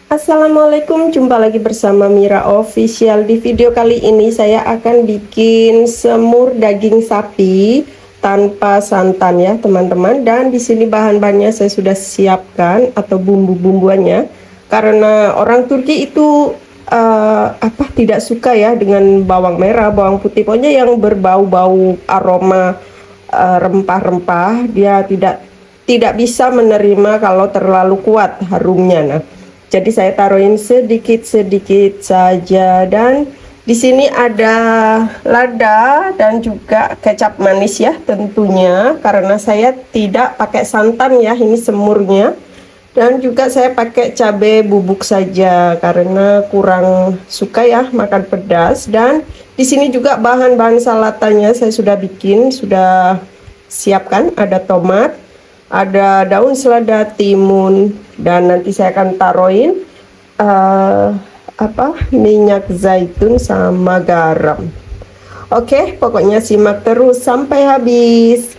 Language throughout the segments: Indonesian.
Assalamualaikum, jumpa lagi bersama Mira Official. Di video kali ini saya akan bikin semur daging sapi tanpa santan ya teman-teman. Dan di sini bahan-bahannya saya sudah siapkan atau bumbu-bumbuannya. Karena orang Turki itu tidak suka ya dengan bawang merah, bawang putih, pokoknya yang berbau-bau aroma rempah-rempah. Dia tidak bisa menerima kalau terlalu kuat harumnya. Nah, jadi saya taruhin sedikit-sedikit saja, dan di sini ada lada dan juga kecap manis ya tentunya, karena saya tidak pakai santan ya ini semurnya. Dan juga saya pakai cabai bubuk saja karena kurang suka ya makan pedas. Dan di sini juga bahan-bahan salatanya saya sudah bikin, sudah siapkan. Ada tomat, ada daun selada, timun, dan nanti saya akan taruhin minyak zaitun sama garam. Oke, pokoknya simak terus sampai habis.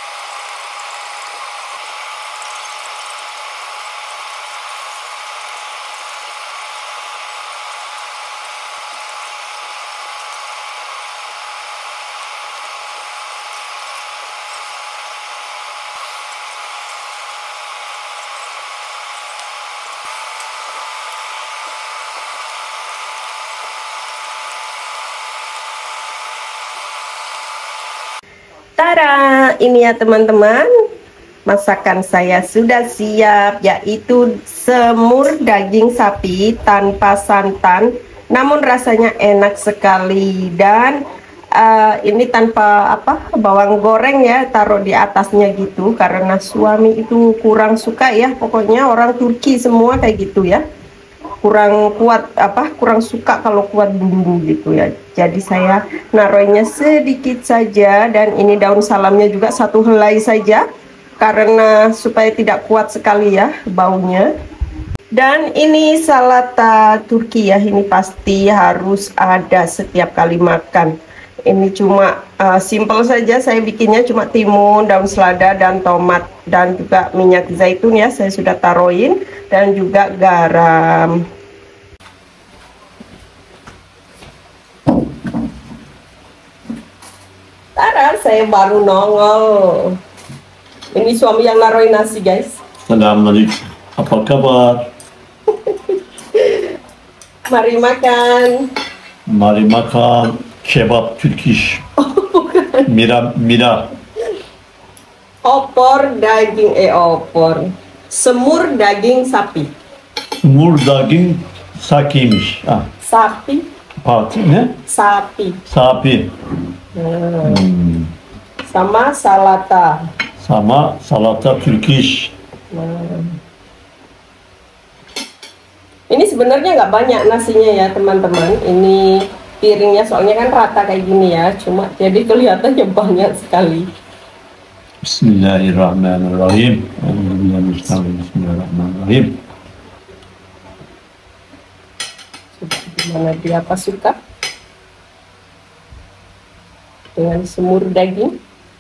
Tada, ini ya teman-teman, masakan saya sudah siap, yaitu semur daging sapi tanpa santan, namun rasanya enak sekali. Dan ini tanpa bawang goreng ya, taruh di atasnya gitu, karena suami itu kurang suka ya, pokoknya orang Turki semua kayak gitu ya, kurang suka kalau kuat bumbu gitu ya. Jadi saya naruhnya sedikit saja, dan ini daun salamnya juga satu helai saja karena supaya tidak kuat sekali ya baunya. Dan ini salata Turki ya, ini pasti harus ada setiap kali makan. Ini cuma simple saja, saya bikinnya cuma timun, daun selada, dan tomat, dan juga minyak zaitun ya saya sudah taruhin, dan juga garam. Tada, saya baru nongol. Ini suami yang naruhin nasi guys. Selamünaleyküm. Apa kabar? Mari makan. Mari makan kebap Türk iş. Mira. Opor. Semur daging sapi. Semur daging sakiymiş. Sapi. Ne? Sapi. Sapi. Sama salata. Sama salata Türk iş. Ini sebenarnya nggak banyak nasinya ya teman-teman. Ini piringnya soalnya kan rata kayak gini ya. Cuma jadi kelihatannya banyak sekali. Bismillahirrahmanirrahim. Bismillahirrahmanirrahim. Gimana dia apa suka dengan semur daging?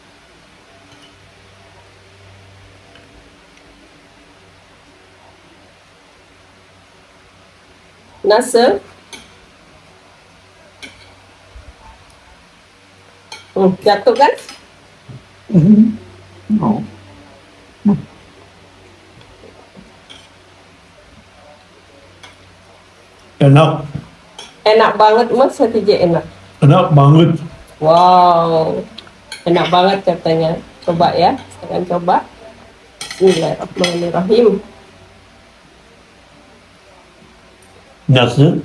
Nasıl? Jatuh kan? No. Enak. Enak banget mas, Hatice enak. Enak banget. Wow, enak banget katanya. Coba ya, saya akan coba. Bismillahirrahmanirrahim. Nasıl?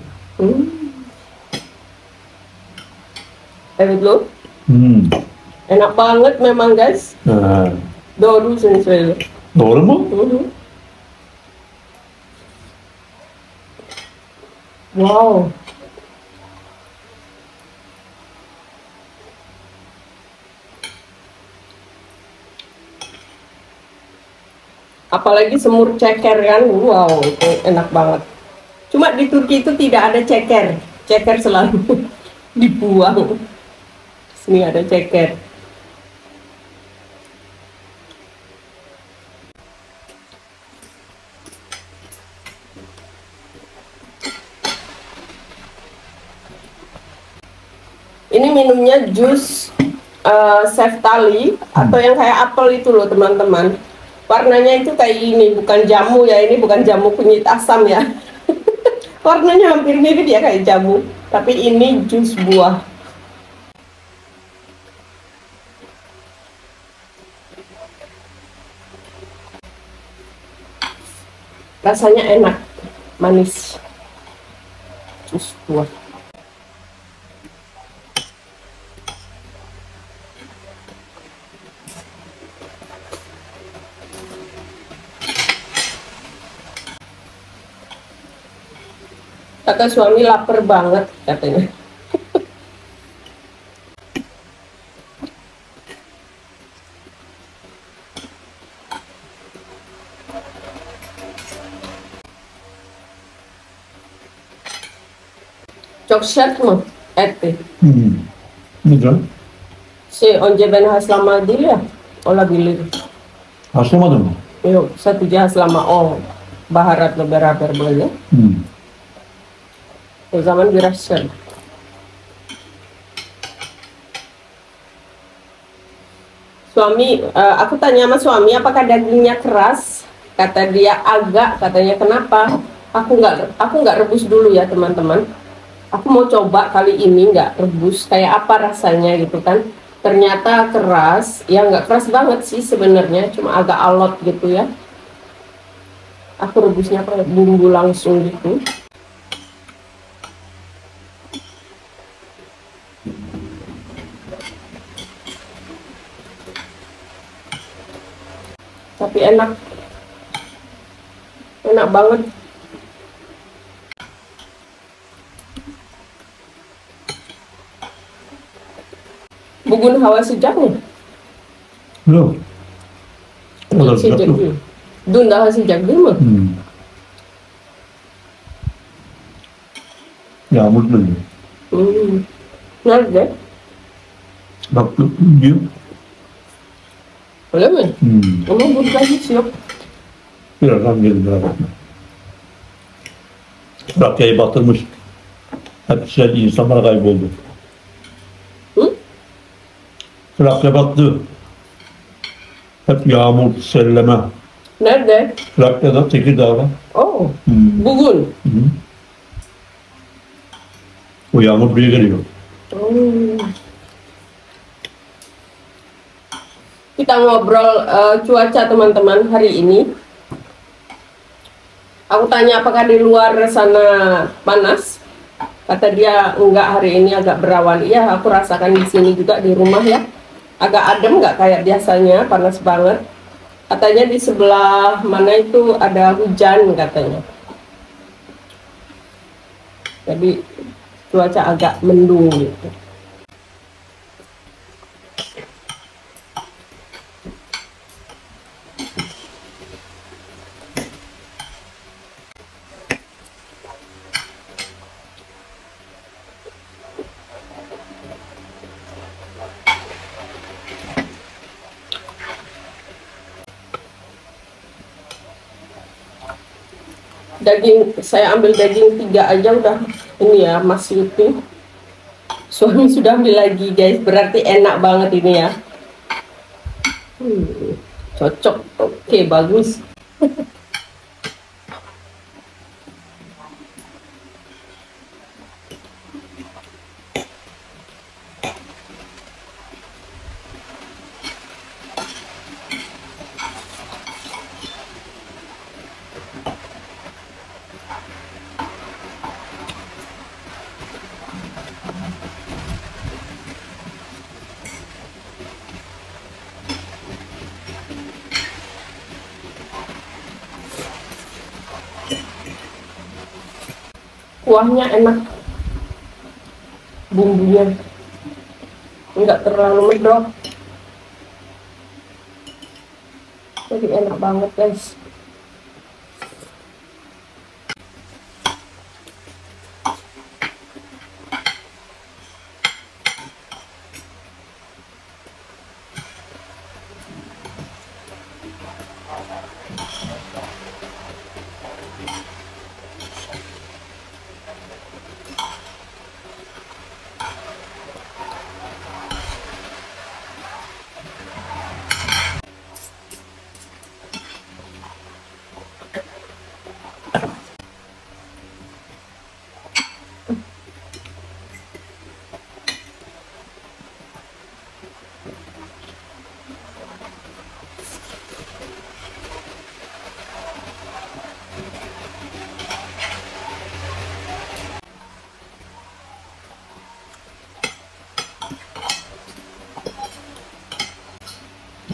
Evet lo. Enak banget memang guys. Doğru söylüyor. Doğru mu? Wow. Apalagi semur ceker kan, wow, itu enak banget. Cuma di Turki itu tidak ada ceker, ceker selalu dibuang. Sini ada ceker. Ini minumnya jus Seftali atau yang kayak apel itu loh teman-teman. Warnanya itu kayak ini, bukan jamu ya, ini bukan jamu kunyit asam ya. Warnanya hampir mirip ya kayak jamu, tapi ini jus buah. Rasanya enak, manis, jus buah. Kata suami lapar banget katanya. Çok sert mi eti? Neden? Önce ben haşlama değil ya, olabilir. Haşlamadın mı? Yok, satu haşlama baharatla beraber böyle. O zaman biraz sert. Suami, aku tanya sama suami apakah dagingnya keras, kata dia agak, katanya kenapa? Aku nggak rebus dulu ya teman-teman. Aku mau coba kali ini nggak rebus, kayak apa rasanya gitu kan. Ternyata keras, ya nggak keras banget sih sebenarnya, cuma agak alot gitu ya. Aku rebusnya pakai bumbu langsung gitu. Tapi enak banget. Bugün hava sıcak mı? Yok. O kadar sıcak Sıcak yok. değil. Dün daha sıcak değil mi? Yağmur geliyor. Nerede? Bak diyor. Öyle mi? Ama burada hiç yok. Birazdan gelir merak etme. Trakya'yı batırmış. Hep güzel insanlar kayboldu. Hı? Trakya battı. Hep yağmur, selleme. Nerede? Trakya'da, Tekirdağ'da. Oh, bugün. O yağmur buraya geliyor. Kita ngobrol cuaca teman-teman hari ini. Aku tanya apakah di luar sana panas. Kata dia enggak, hari ini agak berawan. Iya, aku rasakan di sini juga di rumah ya. Agak adem, nggak kayak biasanya panas banget. Katanya di sebelah mana itu ada hujan katanya. Jadi cuaca agak mendung gitu. Daging, saya ambil daging 3 aja udah ini ya, masih utuh. Suami sudah ambil lagi guys, berarti enak banget ini ya. Cocok, oke, bagus. Kuahnya enak, bumbunya nggak terlalu medok, jadi enak banget guys.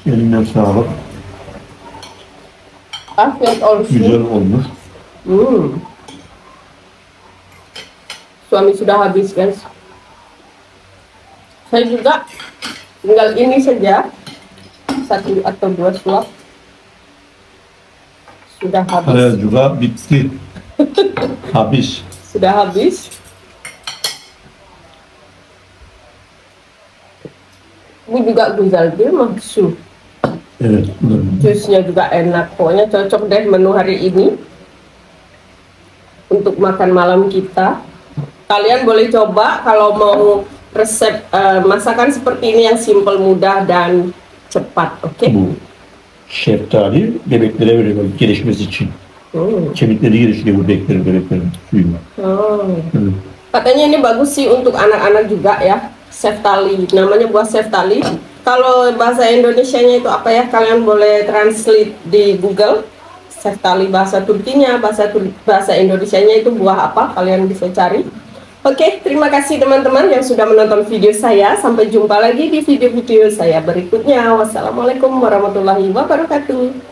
Eline sağlık. Afiyet olsun. Güzel olmuş. Suami sudah habis, guys. Saya juga tinggal ini saja, 1 atau 2 suap. Sudah Saya habis. juga bitti. Habis. Sudah habis. Ini juga Guzaldi maksud. Evet. Jusnya juga enak. Pokoknya cocok deh menu hari ini untuk makan malam kita. Kalian boleh coba kalau mau resep masakan seperti ini yang simple, mudah dan cepat. Oke? Bu şeftali bebeklere veriyorlar gelişmesi için. Kemikleri gelişiyor bu bebeklerin suyuna. Evet. Katanya ini bagus sih untuk anak-anak juga ya. Seftali, namanya buah seftali. Kalau bahasa Indonesianya itu apa ya? Kalian boleh translate di Google. Seftali bahasa Turkinya, bahasa Indonesianya itu buah apa? Kalian bisa cari. Oke, terima kasih teman-teman yang sudah menonton video saya. Sampai jumpa lagi di video-video saya berikutnya. Wassalamualaikum warahmatullahi wabarakatuh.